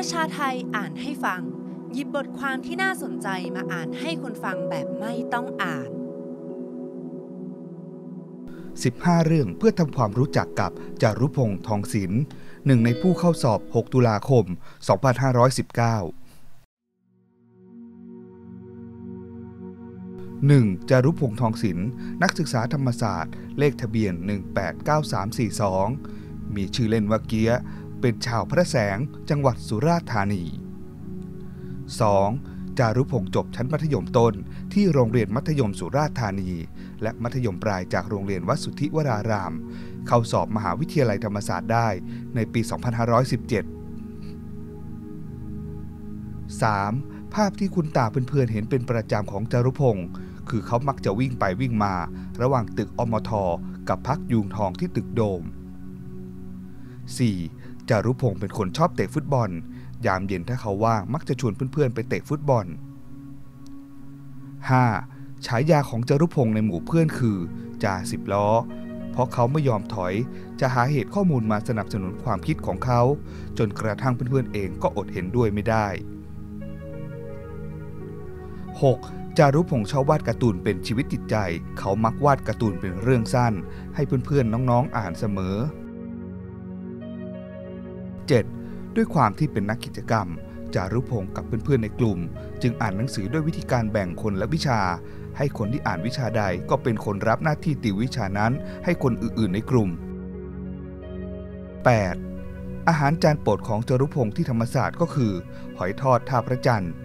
ประชาไทยอ่านให้ฟังหยิบบทความที่น่าสนใจมาอ่านให้คนฟังแบบไม่ต้องอ่าน 15 เรื่องเพื่อทำความรู้จักกับจารุพงษ์ ทองศิลป์หนึ่งในผู้เข้าสอบ 6 ตุลาคม 2519 1. จารุพงษ์ ทองศิลป์นักศึกษาธรรมศาสตร์เลขทะเบียน 189342 มีชื่อเล่นว่าเกียะเป็นชาวพระแสงจังหวัดสุราษฎร์ธานี 2. จารุพงษ์จบชั้นมัธยมต้นที่โรงเรียนมัธยมสุราษฎร์ธานีและมัธยมปลายจากโรงเรียนวัดสุทธิวรารามเข้าสอบมหาวิทยาลัยธรรมศาสตร์ได้ในปี 2517 3. ภาพที่คุณตาเพื่อนๆเห็นเป็นประจำของจารุพงษ์คือเขามักจะวิ่งไปวิ่งมาระหว่างตึกอมท.กับพักยูงทองที่ตึกโดม 4. จารุพงษ์เป็นคนชอบเตะฟุตบอลยามเย็นถ้าเขาว่างมักจะชวนเพื่อนๆไปเตะฟุตบอล 5. ฉายาของจารุพงษ์ในหมู่เพื่อนคือจ่า10 ล้อเพราะเขาไม่ยอมถอยจะหาเหตุข้อมูลมาสนับสนุนความคิดของเขาจนกระทั่งเพื่อนๆเองก็อดเห็นด้วยไม่ได้ 6. จารุพงษ์ชอบวาดการ์ตูนเป็นชีวิตจิตใจเขามักวาดการ์ตูนเป็นเรื่องสั้นให้เพื่อนๆน้องๆอ่านเสมอ 7. ด้วยความที่เป็นนักกิจกรรมจารุพงษ์กับเพื่อนๆในกลุ่มจึงอ่านหนังสือด้วยวิธีการแบ่งคนละวิชาให้คนที่อ่านวิชาใดก็เป็นคนรับหน้าที่ติววิชานั้นให้คนอื่นๆในกลุ่ม 8. อาหารจานโปรดของจารุพงษ์ที่ธรรมศาสตร์ก็คือหอยทอดท่าพระจันทร์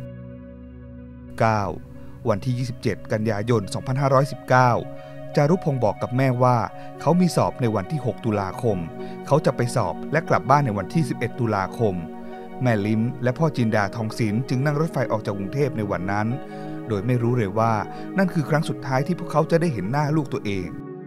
9. วันที่ 27 กันยายน 2519 จารุพงษ์บอกกับแม่ว่าเขามีสอบในวันที่ 6 ตุลาคมเขาจะไปสอบและกลับบ้านในวันที่ 11 ตุลาคมแม่ลิ้มและพ่อจินดาทองศิลป์จึงนั่งรถไฟออกจากกรุงเทพในวันนั้นโดยไม่รู้เลยว่านั่นคือครั้งสุดท้ายที่พวกเขาจะได้เห็นหน้าลูกตัวเอง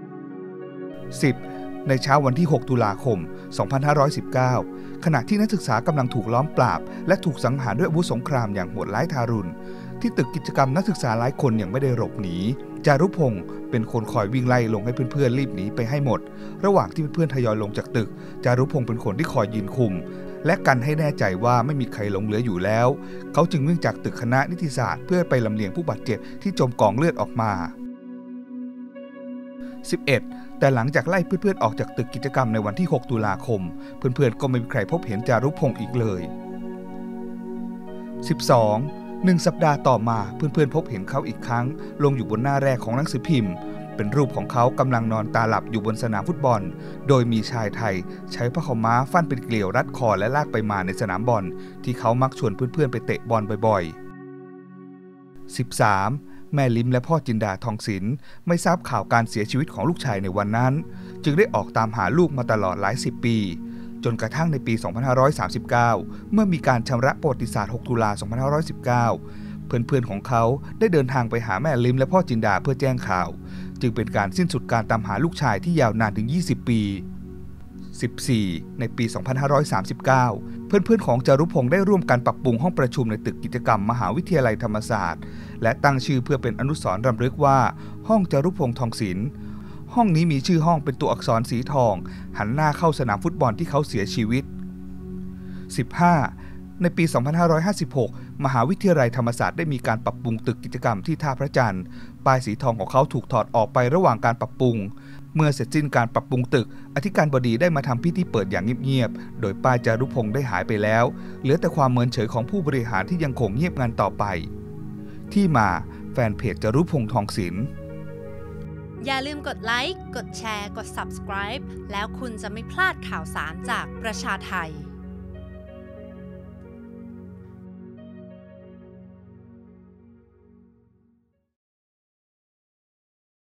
10. ในเช้าวันที่ 6 ตุลาคม 2519 ขณะที่นักศึกษากำลังถูกล้อมปราบและถูกสังหารด้วยอาวุธสงครามอย่างโหดร้ายทารุณที่ตึกกิจกรรมนักศึกษาหลายคนยังไม่ได้หลบหนีจารุพงษ์เป็นคนคอยวิ่งไล่ลงให้เพื่อนๆรีบหนีไปให้หมดระหว่างที่เพื่อนๆทยอยลงจากตึกจารุพงษ์เป็นคนที่คอยยืนคุมและกันให้แน่ใจว่าไม่มีใครหลงเหลืออยู่แล้วเขาจึงวิ่งจากตึกคณะนิติศาสตร์เพื่อไปลำเลียงผู้บาดเจ็บที่จมกองเลือดออกมา 11. แต่หลังจากไล่เพื่อนๆออกจากตึกกิจกรรมในวันที่ 6 ตุลาคมเพื่อนๆก็ไม่มีใครพบเห็นจารุพงษ์อีกเลย 12. 1 สัปดาห์ต่อมาเพื่อนๆพบเห็นเขาอีกครั้งลงอยู่บนหน้าแรกของหนังสือพิมพ์เป็นรูปของเขากำลังนอนตาหลับอยู่บนสนามฟุตบอลโดยมีชายไทยใช้ผ้าขาวม้าฟันเป็นเกลียวรัดคอและลากไปมาในสนามบอลที่เขามักชวนเพื่อนๆไปเตะบอลบ่อยๆ 13. แม่ลิ้มและพ่อจินดาทองศิลป์ไม่ทราบข่าวการเสียชีวิตของลูกชายในวันนั้นจึงได้ออกตามหาลูกมาตลอดหลาย10 ปีจนกระทั่งในปี 2539 เมื่อมีการชำระประวัติศาสตร์ 6 ตุลา 2519 เพื่อนๆของเขาได้เดินทางไปหาแม่ลิ้มและพ่อจินดาเพื่อแจ้งข่าวจึงเป็นการสิ้นสุดการตามหาลูกชายที่ยาวนานถึง 20 ปี 14. ในปี 2539 เพื่อนๆของจารุพงษ์ได้ร่วมกันปรับปรุงห้องประชุมในตึกกิจกรรมมหาวิทยาลัยธรรมศาสตร์และตั้งชื่อเพื่อเป็นอนุสรณ์รำลึกว่าห้องจารุพงษ์ทองศิลป์ห้องนี้มีชื่อห้องเป็นตัวอักษรสีทองหันหน้าเข้าสนามฟุตบอลที่เขาเสียชีวิต 15. ในปี 2556 มหาวิทยาลัยธรรมศาสตร์ได้มีการปรับปรุงตึกกิจกรรมที่ท่าพระจันทร์ป้ายสีทองของเขาถูกถอดออกไประหว่างการปรับปรุงเมื่อเสร็จสิ้นการปรับปรุงตึกอธิการบดีได้มาทำพิธีเปิดอย่างเงียบๆโดยป้ายจารุพงษ์ได้หายไปแล้วเหลือแต่ความเมินเฉยของผู้บริหารที่ยังคงเงียบงันต่อไปที่มาแฟนเพจจารุพงษ์ทองศิลป์อย่าลืมกดไลค์กดแชร์กด Subscribe แล้วคุณจะไม่พลาดข่าวสารจากประชาไทย